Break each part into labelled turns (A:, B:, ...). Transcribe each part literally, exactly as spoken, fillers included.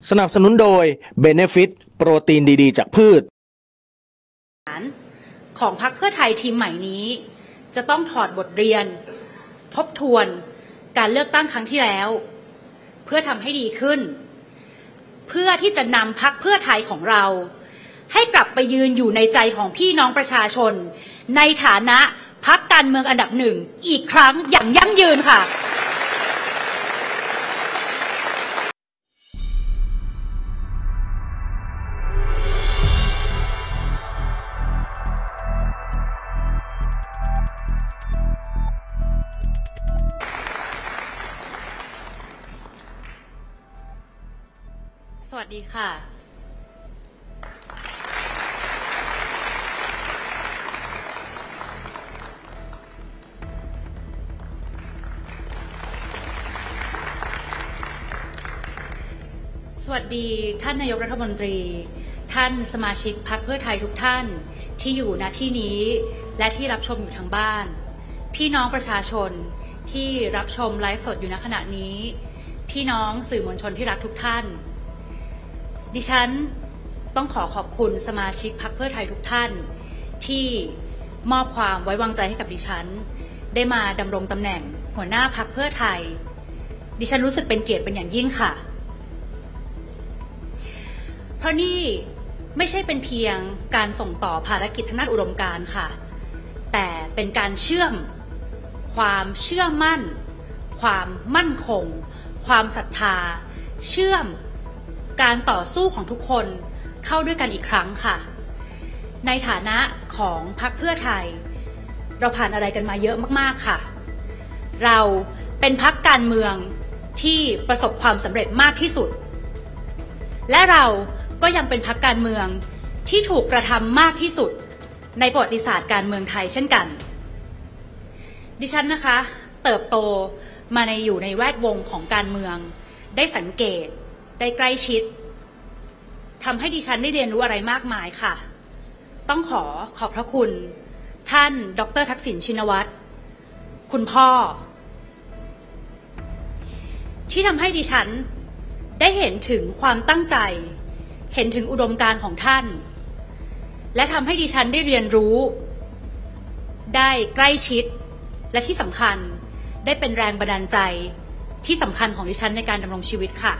A: สนับสนุนโดย Benefit โปรตีนดีๆจากพืช
B: ของพรรคเพื่อไทยทีมใหม่นี้จะต้องถอดบทเรียนทบทวนการเลือกตั้งครั้งที่แล้วเพื่อทำให้ดีขึ้นเพื่อที่จะนำพรรคเพื่อไทยของเราให้กลับไปยืนอยู่ในใจของพี่น้องประชาชนในฐานะพรรคการเมืองอันดับหนึ่งอีกครั้งอย่างยั่งยืนค่ะสวัสดีค่ะสวัสดีท่านนายกรัฐมนตรีท่านสมาชิกพรรคเพื่อไทยทุกท่านที่อยู่ณที่นี้และที่รับชมอยู่ทางบ้านพี่น้องประชาชนที่รับชมไลฟ์สดอยู่ณขณะนี้พี่น้องสื่อมวลชนที่รักทุกท่านดิฉันต้องขอขอบคุณสมาชิกพรรคเพื่อไทยทุกท่านที่มอบความไว้วางใจให้กับดิฉันได้มาดำรงตำแหน่งหัวหน้าพรรคเพื่อไทยดิฉันรู้สึกเป็นเกียรติเป็นอย่างยิ่งค่ะเพราะนี่ไม่ใช่เป็นเพียงการส่งต่อภารกิจทางด้านอุดมการณ์ค่ะแต่เป็นการเชื่อมความเชื่อมั่นความมั่นคงความศรัทธาเชื่อมการต่อสู้ของทุกคนเข้าด้วยกันอีกครั้งค่ะในฐานะของพรรคเพื่อไทยเราผ่านอะไรกันมาเยอะมากๆค่ะเราเป็นพรรคการเมืองที่ประสบความสำเร็จมากที่สุดและเราก็ยังเป็นพรรคการเมืองที่ถูกกระทำมากที่สุดในประวัติศาสตร์การเมืองไทยเช่นกันดิฉันนะคะเติบโตมาในอยู่ในแวดวงของการเมืองได้สังเกตได้ใกล้ชิดทำให้ดิฉันได้เรียนรู้อะไรมากมายค่ะต้องขอขอบพระคุณท่านดร.ทักษิณชินวัตรคุณพ่อที่ทำให้ดิฉันได้เห็นถึงความตั้งใจเห็นถึงอุดมการณ์ของท่านและทำให้ดิฉันได้เรียนรู้ได้ใกล้ชิดและที่สำคัญได้เป็นแรงบันดาลใจที่สำคัญของดิฉันในการดำรงชีวิตค่ะ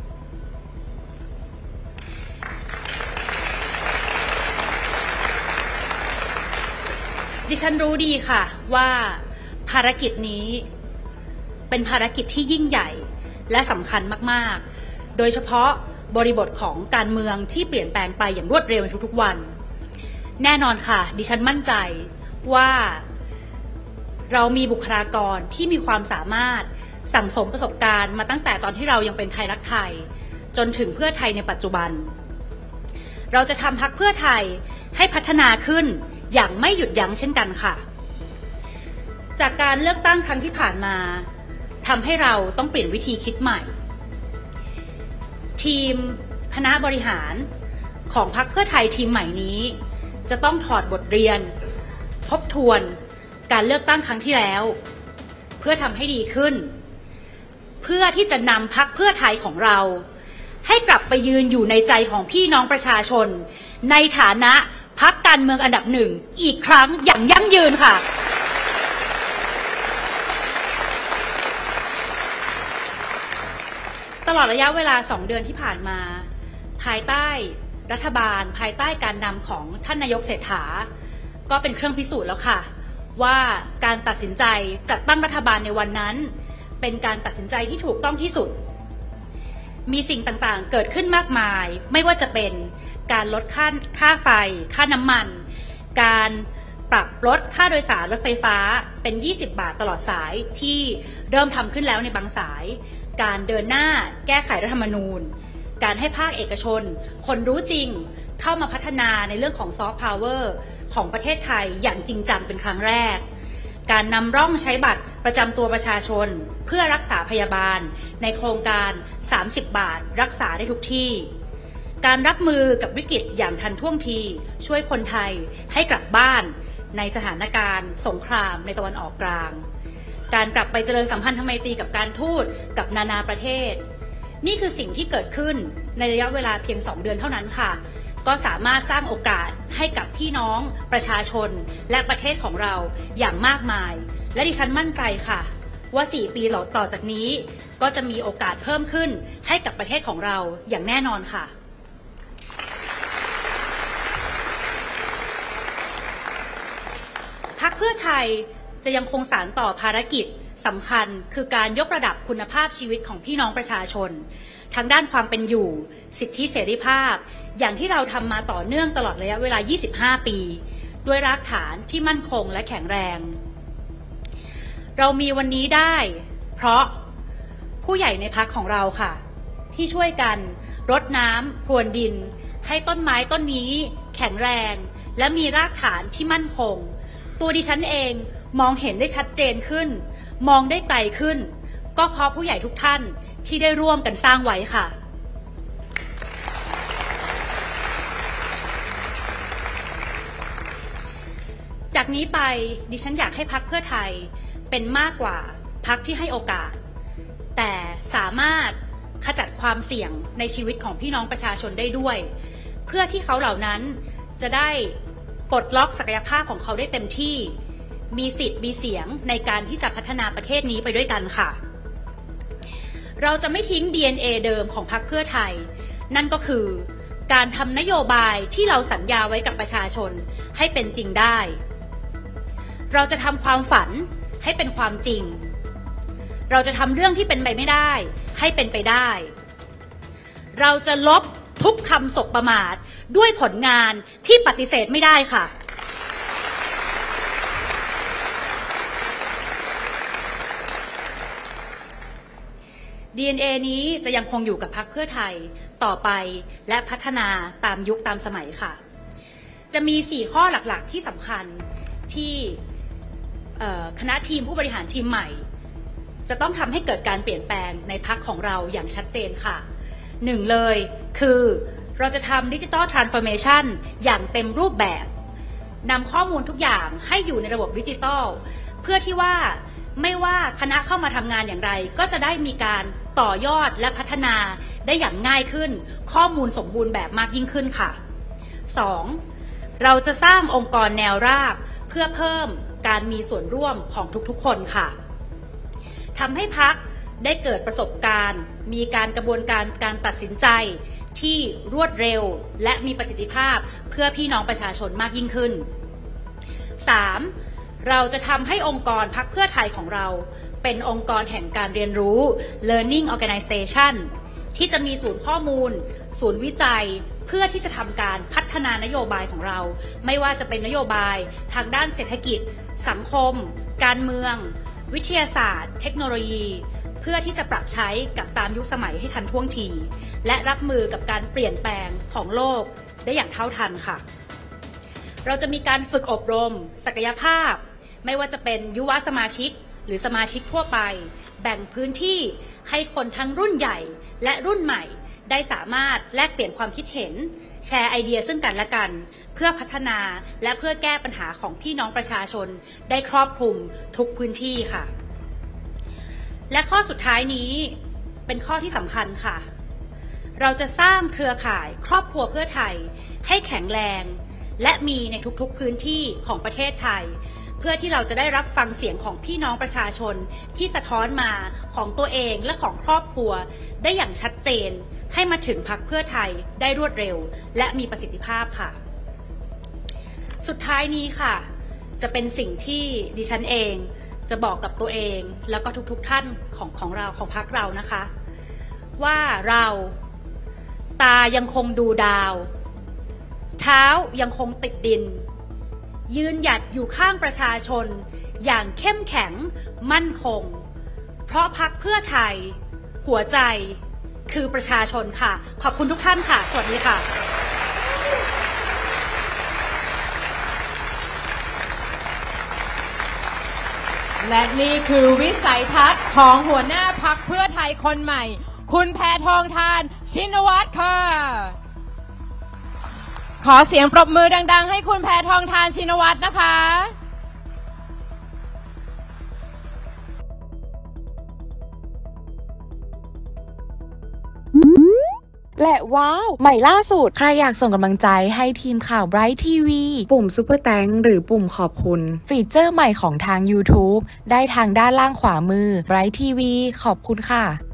B: ดิฉันรู้ดีค่ะว่าภารกิจนี้เป็นภารกิจที่ยิ่งใหญ่และสำคัญมากๆโดยเฉพาะบริบทของการเมืองที่เปลี่ยนแปลงไปอย่างรวดเร็วในทุกๆวันแน่นอนค่ะดิฉันมั่นใจว่าเรามีบุคลากรที่มีความสามารถสั่งสมประสบการณ์มาตั้งแต่ตอนที่เรายังเป็นไทยรักไทยจนถึงเพื่อไทยในปัจจุบันเราจะทำพรรคเพื่อไทยให้พัฒนาขึ้นอย่างไม่หยุดยั้งเช่นกันค่ะจากการเลือกตั้งครั้งที่ผ่านมาทำให้เราต้องเปลี่ยนวิธีคิดใหม่ทีมคณะบริหารของพรรคเพื่อไทยทีมใหม่นี้จะต้องถอดบทเรียนทบทวนการเลือกตั้งครั้งที่แล้วเพื่อทำให้ดีขึ้นเพื่อที่จะนำพรรคเพื่อไทยของเราให้กลับไปยืนอยู่ในใจของพี่น้องประชาชนในฐานะพรรคการเมืองอันดับหนึ่งอีกครั้งอย่างยั่งยืนค่ะตลอดระยะเวลาสองเดือนที่ผ่านมาภายใต้รัฐบาลภายใต้การนำของท่านนายกเศรษฐาก็เป็นเครื่องพิสูจน์แล้วค่ะว่าการตัดสินใจจัดตั้งรัฐบาลในวันนั้นเป็นการตัดสินใจที่ถูกต้องที่สุดมีสิ่งต่างๆเกิดขึ้นมากมายไม่ว่าจะเป็นการลดค่าค่าไฟค่าน้ำมันการปรับลดค่าโดยสารรถไฟฟ้าเป็นยี่สิบบาทตลอดสายที่เริ่มทำขึ้นแล้วในบางสายการเดินหน้าแก้ไขรัฐธรรมนูญการให้ภาคเอกชนคนรู้จริงเข้ามาพัฒนาในเรื่องของซอฟต์พาวเวอร์ของประเทศไทยอย่างจริงจังเป็นครั้งแรกการนำร่องใช้บัตรประจำตัวประชาชนเพื่อรักษาพยาบาลในโครงการสามสิบบาทรักษาได้ทุกที่การรับมือกับวิกฤตอย่างทันท่วงทีช่วยคนไทยให้กลับบ้านในสถานการณ์สงครามในตะวันออกกลางการกลับไปเจริญสัมพันธไมตรีกับการทูตกับนานาประเทศนี่คือสิ่งที่เกิดขึ้นในระยะเวลาเพียงสองเดือนเท่านั้นค่ะก็สามารถสร้างโอกาสให้กับพี่น้องประชาชนและประเทศของเราอย่างมากมายและดิฉันมั่นใจค่ะว่าสี่ปีต่อจากนี้ก็จะมีโอกาสเพิ่มขึ้นให้กับประเทศของเราอย่างแน่นอนค่ะพรรคเพื่อไทยจะยังคงสานต่อภารกิจสำคัญคือการยกระดับคุณภาพชีวิตของพี่น้องประชาชนทั้งด้านความเป็นอยู่สิทธิเสรีภาพอย่างที่เราทำมาต่อเนื่องตลอดระยะเวลายี่สิบห้าปีด้วยรากฐานที่มั่นคงและแข็งแรงเรามีวันนี้ได้เพราะผู้ใหญ่ในพรรคของเราค่ะที่ช่วยกันรดน้ำพรวนดินให้ต้นไม้ต้นนี้แข็งแรงและมีรากฐานที่มั่นคงตัวดิฉันเองมองเห็นได้ชัดเจนขึ้นมองได้ไกลขึ้นก็เพราะผู้ใหญ่ทุกท่านที่ได้ร่วมกันสร้างไว้ค่ะจากนี้ไปดิฉันอยากให้พรรคเพื่อไทยเป็นมากกว่าพรรคที่ให้โอกาสแต่สามารถขจัดความเสี่ยงในชีวิตของพี่น้องประชาชนได้ด้วยเพื่อที่เขาเหล่านั้นจะได้ปลดล็อกศักยภาพของเขาได้เต็มที่มีสิทธิ์มีเสียงในการที่จะพัฒนาประเทศนี้ไปด้วยกันค่ะเราจะไม่ทิ้ง ดี เอ็น เอ เดิมของพรรคเพื่อไทยนั่นก็คือการทำนโยบายที่เราสัญญาไว้กับประชาชนให้เป็นจริงได้เราจะทำความฝันให้เป็นความจริงเราจะทำเรื่องที่เป็นไปไม่ได้ให้เป็นไปได้เราจะลบทุกคำสบประมาทด้วยผลงานที่ปฏิเสธไม่ได้ค่ะดี เอ็น เอ นี้จะยังคงอยู่กับพรรคเพื่อไทยต่อไปและพัฒนาตามยุคตามสมัยค่ะจะมีสี่ข้อหลักๆที่สำคัญที่คณะทีมผู้บริหารทีมใหม่จะต้องทำให้เกิดการเปลี่ยนแปลงในพรรคของเราอย่างชัดเจนค่ะหนึ่งเลยคือเราจะทำดิจิทัลทรานส์ฟอร์เมชันอย่างเต็มรูปแบบนำข้อมูลทุกอย่างให้อยู่ในระบบดิจิทัลเพื่อที่ว่าไม่ว่าคณะเข้ามาทำงานอย่างไรก็จะได้มีการต่อยอดและพัฒนาได้อย่างง่ายขึ้นข้อมูลสมบูรณ์แบบมากยิ่งขึ้นค่ะ สอง เราจะสร้างองค์กรแนวราบเพื่อเพิ่มการมีส่วนร่วมของทุกๆคนค่ะทำให้พรรคได้เกิดประสบการณ์มีการกระบวนการการตัดสินใจที่รวดเร็วและมีประสิทธิภาพเพื่อพี่น้องประชาชนมากยิ่งขึ้น สาม เราจะทำให้องค์กรพรรคเพื่อไทยของเราเป็นองค์กรแห่งการเรียนรู้ Learning Organization ที่จะมีศูนย์ข้อมูลศูนย์วิจัยเพื่อที่จะทำการพัฒนานโยบายของเราไม่ว่าจะเป็นนโยบายทางด้านเศรษฐกิจสังคมการเมืองวิทยาศาสตร์เทคโนโลยีเพื่อที่จะปรับใช้กับตามยุคสมัยให้ทันท่วงทีและรับมือกับการเปลี่ยนแปลงของโลกได้อย่างเท่าทันค่ะเราจะมีการฝึกอบรมศักยภาพไม่ว่าจะเป็นยุวสมาชิกหรือสมาชิกทั่วไปแบ่งพื้นที่ให้คนทั้งรุ่นใหญ่และรุ่นใหม่ได้สามารถแลกเปลี่ยนความคิดเห็นแชร์ไอเดียซึ่งกันและกันเพื่อพัฒนาและเพื่อแก้ปัญหาของพี่น้องประชาชนได้ครอบคลุมทุกพื้นที่ค่ะและข้อสุดท้ายนี้เป็นข้อที่สำคัญค่ะเราจะสร้างเครือข่ายครอบครัวเพื่อไทยให้แข็งแรงและมีในทุกๆพื้นที่ของประเทศไทยเพื่อที่เราจะได้รับฟังเสียงของพี่น้องประชาชนที่สะท้อนมาของตัวเองและของครอบครัวได้อย่างชัดเจนให้มาถึงพรรคเพื่อไทยได้รวดเร็วและมีประสิทธิภาพค่ะสุดท้ายนี้ค่ะจะเป็นสิ่งที่ดิฉันเองจะบอกกับตัวเองแล้วก็ทุกๆท่านของของเราของพรรคเรานะคะว่าเราตายังคงดูดาวเท้ายังคงติดดินยืนหยัดอยู่ข้างประชาชนอย่างเข้มแข็งมั่นคงเพราะพรรคเพื่อไทยหัวใจคือประชาชนค่ะขอบคุณทุกท่านค่ะสวัสดีค่ะ
C: และนี่คือวิสัยทัศน์ของหัวหน้าพรรคเพื่อไทยคนใหม่คุณแพทองธารชินวัตรค่ะขอเสียงปรบมือดังๆให้คุณแพทองธารชินวัตรนะคะ
D: และว้าวใหม่ล่าสุด
E: ใครอยากส่งกำลังใจให้ทีมข่าว Bright ที วี
D: ปุ่มซุปเปอร์แตงหรือปุ่มขอบคุณ
E: ฟีเจอร์ใหม่ของทาง YouTube ได้ทางด้านล่างขวามือ Bright ที วี ขอบคุณค่ะ